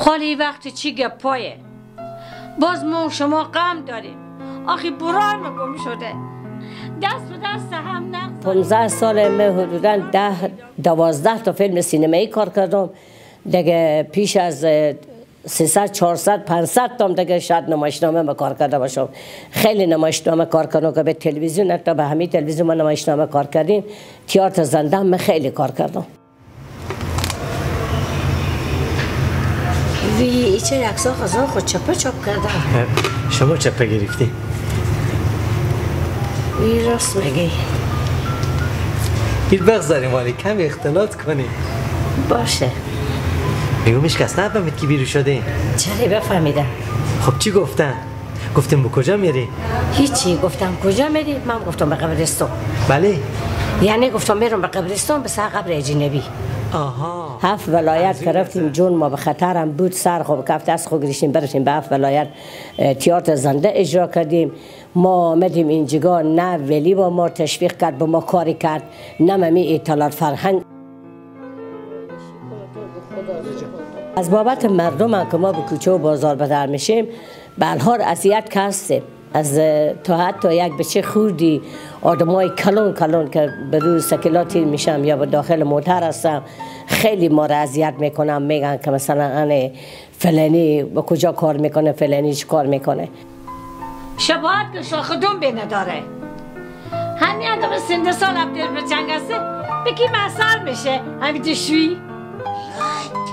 خالی وقت چی گپایه؟ باز ما شما غم داریم. آخی برای ما گم شده، دست به دست هم نقص. 15 سال من حدوداً 12 تا فیلم سینمایی کار کردم دیگه. پیش از 300 400 500 تا دیگه شاید نمایشنامه ما کار کرده باشم. خیلی نمایشنامه کار کردم که به تلویزیون، حتی به همین تلویزیون ما نمایشنامه کار کردیم. تئاتر زنده من خیلی کار کردم. وی چه عکس‌ها خزان خود چپه چاپ کرده. شما چپه گرفتی؟ وی راست میگی. این بغذاریم مالی کمی اختلاط کنی. باشه. میگومش کس نفهمید که بیرو شده. چرا بفهمیدم؟ خب چی گفتن؟ گفتم به کجا میری؟ هیچی. گفتم کجا میری؟ من گفتم به قبرستان. بله. یعنی گفتم میرم به قبرستان، به سر قبر اجنبی. آها. 7 ولایت گرفتیم، جون ما به خطرم بود. سر خوب کفت از خود گریشیم برسیم به 7 ولایت. تئاتر زنده اجرا کردیم. ما آمدیم اینجا، نه ولی با ما تشویق کرد، با ما کاری کرد، نه ممی اطلاعات فرهنگ. از بابت مردم که ما به کوچه و بازار بدر میشیم به هر اذیت که هستیم. از تا حتی یک بچه خوردی آدمای کلون که به روی سکلاتی میشم یا به داخل موتر هستم، خیلی ما را اذیت میکنم. میگن که مثلا فلانی با کجا کار میکنه، فلانی چی کار میکنه. شباهت که شاخدون بینه داره. همین آدم سنده سال ابدیل به چنگ هسته بکی محصر میشه همین شوی.